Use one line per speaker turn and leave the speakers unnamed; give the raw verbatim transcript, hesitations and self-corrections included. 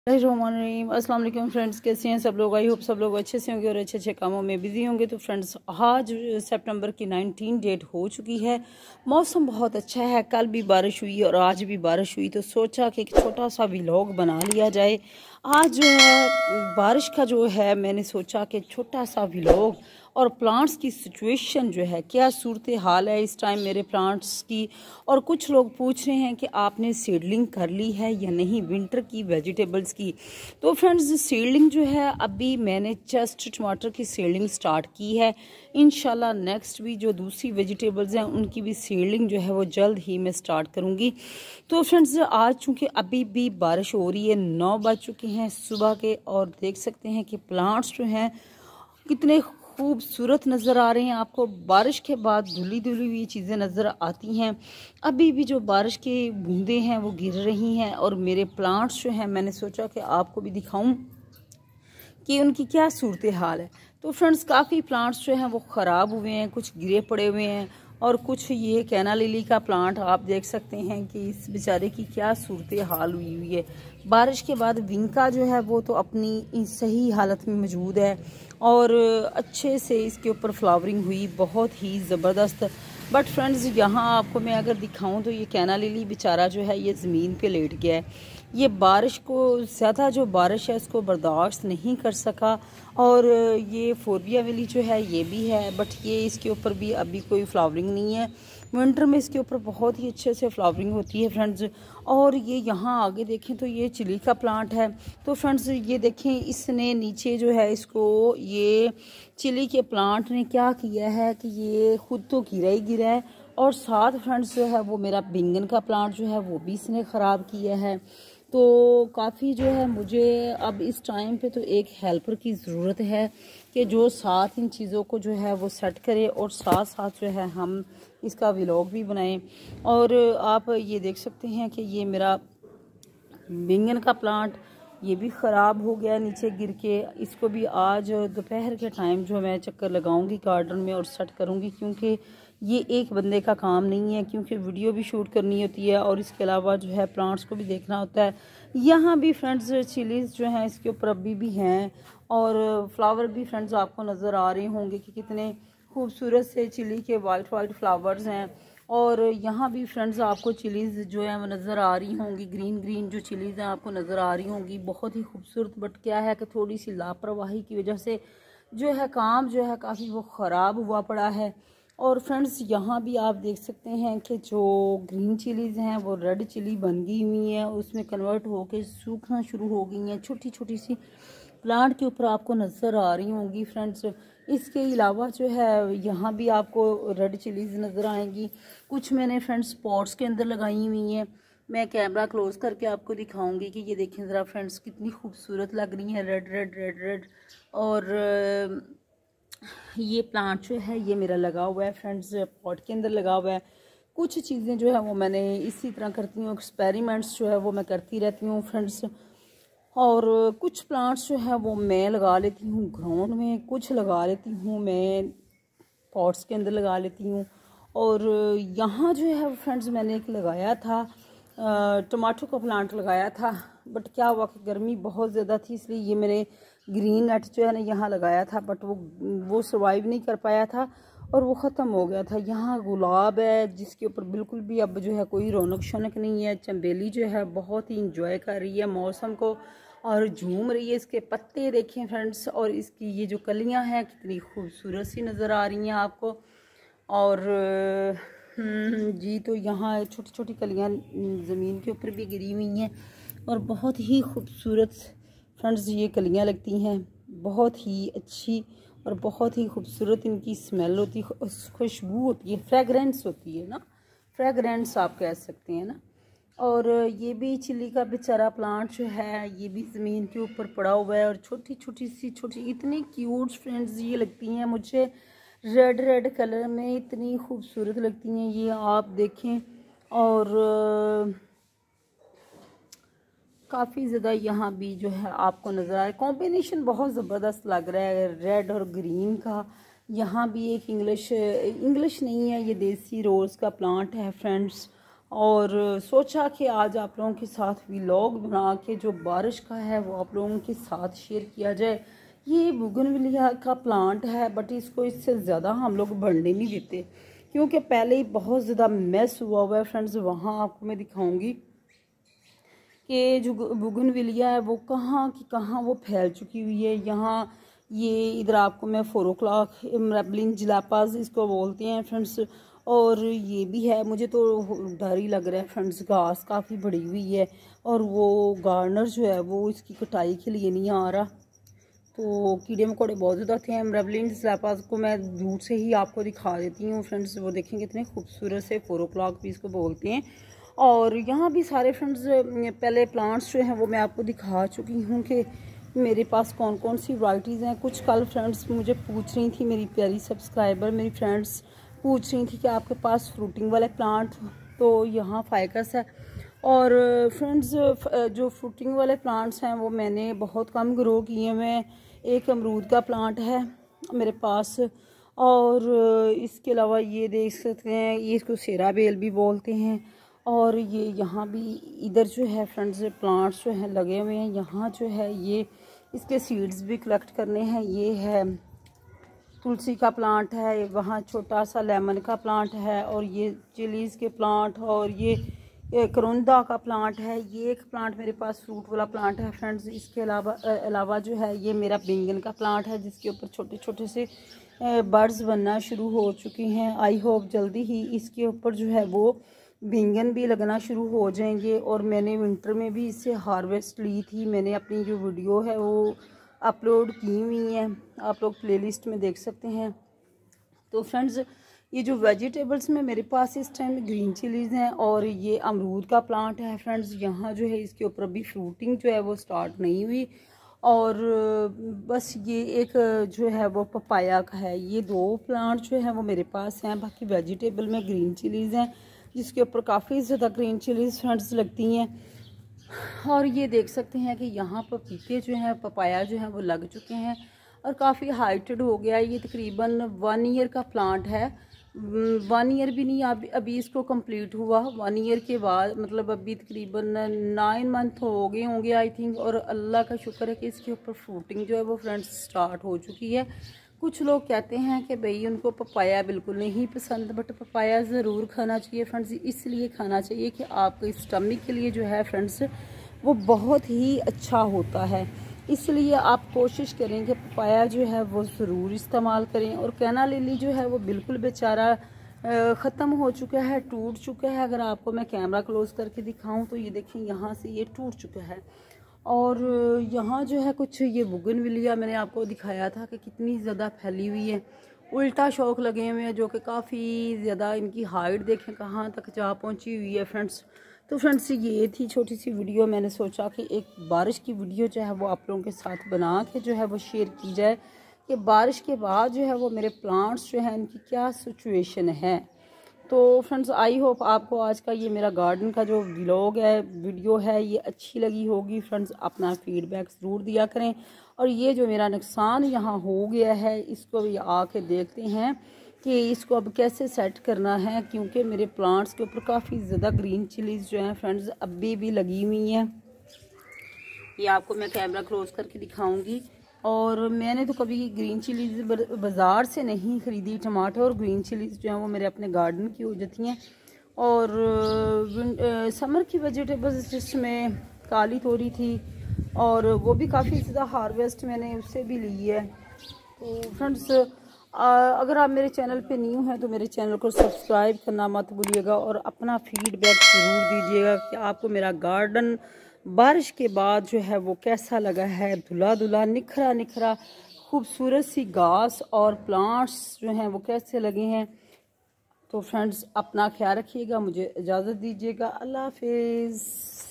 रहीम अस्सलाम वालेकुम फ्रेंड्स, कैसे हैं सब लोग। आई होप सब लोग अच्छे से होंगे और अच्छे अच्छे कामों में बिजी होंगे। तो फ्रेंड्स, आज सितंबर की नाइनटीन डेट हो चुकी है। मौसम बहुत अच्छा है, कल भी बारिश हुई और आज भी बारिश हुई, तो सोचा कि एक छोटा सा व्लॉग बना लिया जाए। आज जो है बारिश का जो है मैंने सोचा कि छोटा सा व्लॉग और प्लांट्स की सिचुएशन जो है, क्या सूरत हाल है इस टाइम मेरे प्लांट्स की। और कुछ लोग पूछ रहे हैं कि आपने सीडलिंग कर ली है या नहीं विंटर की वेजिटेबल्स की। तो फ्रेंड्स, सीडलिंग जो है अभी मैंने जस्ट टमाटर की सीडलिंग स्टार्ट की है। इंशाल्लाह नेक्स्ट भी जो दूसरी वेजिटेबल्स हैं उनकी भी सीडलिंग जो है वो जल्द ही मैं स्टार्ट करूँगी। तो फ्रेंड्स, आज चूँकि अभी भी बारिश हो रही है, नौ बज चुके हैं सुबह के, और देख सकते हैं कि प्लांट्स जो हैं कितने खूबसूरत नज़र आ रहे हैं। आपको बारिश के बाद धुली धुली हुई चीज़ें नज़र आती हैं। अभी भी जो बारिश की बूंदें हैं वो गिर रही हैं, और मेरे प्लांट्स जो हैं मैंने सोचा कि आपको भी दिखाऊं कि उनकी क्या सूरत हाल है। तो फ्रेंड्स, काफ़ी प्लांट्स जो हैं वो ख़राब हुए हैं, कुछ गिरे पड़े हुए हैं, और कुछ ये कैना लिली का प्लांट आप देख सकते हैं कि इस बेचारे की क्या सूरत हाल हुई हुई है। बारिश के बाद विंका जो है वो तो अपनी सही हालत में मौजूद है, और अच्छे से इसके ऊपर फ्लावरिंग हुई, बहुत ही ज़बरदस्त। बट फ्रेंड्स, यहाँ आपको मैं अगर दिखाऊं तो ये कैना लिली बेचारा जो है ये ज़मीन पे लेट गया है। ये बारिश को ज़्यादा जो बारिश है उसको बर्दाश्त नहीं कर सका, और ये फोरबिया वेली जो है ये भी है, बट ये इसके ऊपर भी अभी कोई फ्लावरिंग नहीं है। विंटर में इसके ऊपर बहुत ही अच्छे से फ्लावरिंग होती है फ्रेंड्स। और ये यहाँ आगे देखें तो ये चिली का प्लांट है। तो फ्रेंड्स, ये देखें इसने नीचे जो है इसको, ये चिली के प्लांट ने क्या किया है कि ये खुद तो गिरा ही गिरा है, और साथ फ्रेंड्स जो है वो मेरा बैंगन का प्लांट जो है वो भी इसने ख़राब किया है। तो काफ़ी जो है मुझे अब इस टाइम पे तो एक हेल्पर की ज़रूरत है कि जो साथ इन चीज़ों को जो है वो सेट करे, और साथ साथ जो है हम इसका व्लॉग भी बनाएं। और आप ये देख सकते हैं कि ये मेरा बैंगन का प्लांट ये भी ख़राब हो गया नीचे गिर के। इसको भी आज दोपहर के टाइम जो मैं चक्कर लगाऊंगी गार्डन में और सेट करूंगी, क्योंकि ये एक बंदे का काम नहीं है, क्योंकि वीडियो भी शूट करनी होती है और इसके अलावा जो है प्लांट्स को भी देखना होता है। यहाँ भी फ्रेंड्स चिलीज़ जो हैं इसके ऊपर अभी भी हैं, और फ्लावर भी फ्रेंड्स आपको नज़र आ रहे होंगे कि कितने खूबसूरत से चिली के वाइट वाइट फ्लावर्स हैं। और यहाँ भी फ्रेंड्स आपको चिलीज़ जो है वो नज़र आ रही होंगी, ग्रीन ग्रीन जो चिलीज़ हैं आपको नज़र आ रही होंगी, बहुत ही खूबसूरत। बट क्या है कि थोड़ी सी लापरवाही की वजह से जो है काम जो है काफ़ी वो ख़राब हुआ पड़ा है। और फ्रेंड्स, यहाँ भी आप देख सकते हैं कि जो ग्रीन चिलीज़ हैं वो रेड चिली बन गई हुई हैं, उसमें कन्वर्ट होकर सूखना शुरू हो गई हैं। छोटी छोटी सी प्लांट के ऊपर आपको नज़र आ रही होंगी फ्रेंड्स। इसके अलावा जो है यहाँ भी आपको रेड चिलीज़ नज़र आएंगी। कुछ मैंने फ्रेंड्स पॉट्स के अंदर लगाई हुई हैं। मैं कैमरा क्लोज करके आपको दिखाऊंगी कि ये देखें ज़रा फ्रेंड्स, कितनी खूबसूरत लग रही हैं, रेड रेड रेड रेड। और ये प्लांट जो है ये मेरा लगा हुआ है फ्रेंड्स, पॉट के अंदर लगा हुआ है। कुछ चीज़ें जो है वो मैंने इसी तरह करती हूँ, एक्सपेरिमेंट्स जो है वो मैं करती रहती हूँ फ्रेंड्स। और कुछ प्लांट्स जो है वो मैं लगा लेती हूँ ग्राउंड में, कुछ लगा लेती हूँ मैं पॉट्स के अंदर लगा लेती हूँ। और यहाँ जो है फ्रेंड्स मैंने एक लगाया था टमाटो का प्लांट लगाया था, बट क्या हुआ कि गर्मी बहुत ज़्यादा थी, इसलिए ये मैंने ग्रीन नेट जो है ना यहाँ लगाया था, बट वो वो सर्वाइव नहीं कर पाया था और वो ख़त्म हो गया था। यहाँ गुलाब है जिसके ऊपर बिल्कुल भी अब जो है कोई रौनक शौनक नहीं है। चंबेली जो है बहुत ही इंजॉय कर रही है मौसम को और झूम रही है। इसके पत्ते देखें फ्रेंड्स, और इसकी ये जो कलियाँ हैं कितनी खूबसूरत सी नज़र आ रही हैं आपको। और जी, तो यहाँ छोटी छोटी कलियाँ ज़मीन के ऊपर भी गिरी हुई हैं, और बहुत ही खूबसूरत फ्रेंड्स ये कलियाँ लगती हैं, बहुत ही अच्छी और बहुत ही खूबसूरत इनकी स्मेल होती है, खुशबू होती है, फ्रेगरेंस होती है ना, फ्रेगरेंस आप कह सकते हैं ना। और ये भी चिली का बेचारा प्लांट जो है ये भी ज़मीन के ऊपर पड़ा हुआ है, और छोटी छोटी सी छोटी इतनी क्यूट फ्रेंड्स ये लगती हैं मुझे, रेड रेड कलर में इतनी खूबसूरत लगती हैं ये, आप देखें। और काफ़ी ज़्यादा यहाँ भी जो है आपको नज़र आए, कॉम्बिनेशन बहुत ज़बरदस्त लग रहा है रेड और ग्रीन का। यहाँ भी एक इंग्लिश इंग्लिश नहीं है, ये देसी रोज़ का प्लांट है फ्रेंड्स, और सोचा कि आज आप लोगों के साथ व्लॉग बना के जो बारिश का है वो आप लोगों के साथ शेयर किया जाए। ये बुगनविलिया का प्लांट है, बट इसको इससे ज़्यादा हम लोग बढ़ने नहीं देते क्योंकि पहले ही बहुत ज़्यादा मैस हुआ हुआ है फ्रेंड्स। वहाँ आपको मैं दिखाऊंगी कि जो बुगनविलिया है वो कहाँ की कहाँ वो फैल चुकी हुई है। यहाँ ये इधर आपको मैं फोर ओ क्लाक मरबलिन जलापाज इसको बोलते हैं फ्रेंड्स। और ये भी है, मुझे तो डर ही लग रहा है फ्रेंड्स, घास काफ़ी बड़ी हुई है और वो गार्डनर जो है वो इसकी कटाई के लिए नहीं आ रहा। तो कीड़े मकोड़े बहुत ज़्यादा थे। मरबलिन जलापाज को मैं दूर से ही आपको दिखा देती हूँ फ्रेंड्स, वो देखेंगे कितने खूबसूरत से फोर ओ क्लाक भी इसको बोलते हैं। और यहाँ भी सारे फ्रेंड्स पहले प्लांट्स जो हैं वो मैं आपको दिखा चुकी हूँ कि मेरे पास कौन कौन सी वैरायटीज़ हैं। कुछ कल फ्रेंड्स मुझे पूछ रही थी, मेरी प्यारी सब्सक्राइबर मेरी फ्रेंड्स पूछ रही थी कि आपके पास फ्रूटिंग वाले प्लांट, तो यहाँ फाइकस है। और फ्रेंड्स जो फ्रूटिंग वाले प्लांट्स हैं वो मैंने बहुत कम ग्रो किए हुए हैं। एक अमरूद का प्लांट है मेरे पास, और इसके अलावा ये देख सकते हैं, ये इसको सेरा बेल भी बोलते हैं। और ये यहाँ भी इधर जो है फ्रेंड्स प्लांट्स जो हैं लगे हुए हैं। यहाँ जो है ये इसके सीड्स भी कलेक्ट करने हैं। ये है तुलसी का प्लांट है, वहाँ छोटा सा लेमन का प्लांट है, और ये चिलीज़ के प्लांट, और ये करोंदा का प्लांट है। ये एक प्लांट मेरे पास फ्रूट वाला प्लांट है फ्रेंड्स। इसके अलावा अलावा जो है ये मेरा बैंगन का प्लांट है जिसके ऊपर छोटे छोटे से बर्ड्स बनना शुरू हो चुकी हैं। आई होप जल्दी ही इसके ऊपर जो है वो बैंगन भी लगना शुरू हो जाएंगे। और मैंने विंटर में भी इससे हार्वेस्ट ली थी, मैंने अपनी जो वीडियो है वो अपलोड की हुई है, आप लोग प्लेलिस्ट में देख सकते हैं। तो फ्रेंड्स ये जो वेजिटेबल्स में मेरे पास इस टाइम ग्रीन चिलीज़ हैं, और ये अमरूद का प्लांट है फ्रेंड्स। यहाँ जो है इसके ऊपर अभी फ्रूटिंग जो है वो स्टार्ट नहीं हुई। और बस ये एक जो है वो पपाया का है। ये दो प्लांट जो है वो मेरे पास हैं। बाकी वेजिटेबल में ग्रीन चिलीज़ हैं जिसके ऊपर काफ़ी ज़्यादा ग्रीन चिलीज़ फ्रेंड्स लगती हैं। और ये देख सकते हैं कि यहाँ पपीते जो हैं, पपाया जो हैं वो लग चुके हैं और काफ़ी हाइटेड हो गया। ये तकरीबन वन ईयर का प्लांट है, वन ईयर भी नहीं, अभी अभी इसको कंप्लीट हुआ। वन ईयर के बाद मतलब अभी तकरीबन नाइन मंथ हो गए होंगे आई थिंक। और अल्लाह का शुक्र है कि इसके ऊपर फ्रूटिंग जो है वो फ्रेंड्स स्टार्ट हो चुकी है। कुछ लोग कहते हैं कि भाई उनको पपाया बिल्कुल नहीं पसंद, बट पपाया ज़रूर खाना चाहिए फ्रेंड्स। इसलिए खाना चाहिए कि आपके स्टमक के लिए जो है फ्रेंड्स वो बहुत ही अच्छा होता है। इसलिए आप कोशिश करें कि पपाया जो है वो ज़रूर इस्तेमाल करें। और कैना लिली जो है वो बिल्कुल बेचारा ख़त्म हो चुका है, टूट चुका है। अगर आपको मैं कैमरा क्लोज करके दिखाऊं तो ये देखें, यहाँ से ये टूट चुका है। और यहाँ जो है कुछ ये बुगनविलिया मैंने आपको दिखाया था कि कितनी ज़्यादा फैली हुई है, उल्टा शौक लगे हुए हैं, जो कि काफ़ी ज़्यादा इनकी हाइट देखें कहाँ तक जा पहुँची हुई है फ्रेंड्स। तो फ्रेंड्स ये थी छोटी सी वीडियो, मैंने सोचा कि एक बारिश की वीडियो जो है वो आप लोगों के साथ बना के जो है वो शेयर की जाए कि बारिश के बाद जो है वो मेरे प्लांट्स जो हैं इनकी क्या सिचुएशन है। तो फ्रेंड्स आई होप आपको आज का ये मेरा गार्डन का जो व्लॉग है, वीडियो है, ये अच्छी लगी होगी फ्रेंड्स। अपना फीडबैक ज़रूर दिया करें। और ये जो मेरा नुकसान यहाँ हो गया है इसको भी आके देखते हैं कि इसको अब कैसे सेट करना है, क्योंकि मेरे प्लांट्स के ऊपर काफ़ी ज़्यादा ग्रीन चिलीज़ जो हैं फ्रेंड्स अभी भी लगी हुई हैं। ये आपको मैं कैमरा क्लोज करके दिखाऊंगी। और मैंने तो कभी ग्रीन चिलीज़ बाज़ार से नहीं ख़रीदी, टमाटर और ग्रीन चिलीज़ जो हैं वो मेरे अपने गार्डन की हो जाती हैं। और समर की वेजिटेबल्स जिसमें काली तोरी थी और वो भी काफ़ी ज़्यादा हार्वेस्ट मैंने उससे भी ली है। तो फ्रेंड्स अगर आप मेरे चैनल पे न्यू हैं तो मेरे चैनल को सब्सक्राइब करना मत भूलिएगा और अपना फीडबैक ज़रूर दीजिएगा कि आपको मेरा गार्डन बारिश के बाद जो है वो कैसा लगा है। धुला धुला निखरा निखरा खूबसूरत सी घास और प्लांट्स जो हैं वो कैसे लगे हैं। तो फ्रेंड्स अपना ख्याल रखिएगा, मुझे इजाज़त दीजिएगा। अल्लाह हाफिज़।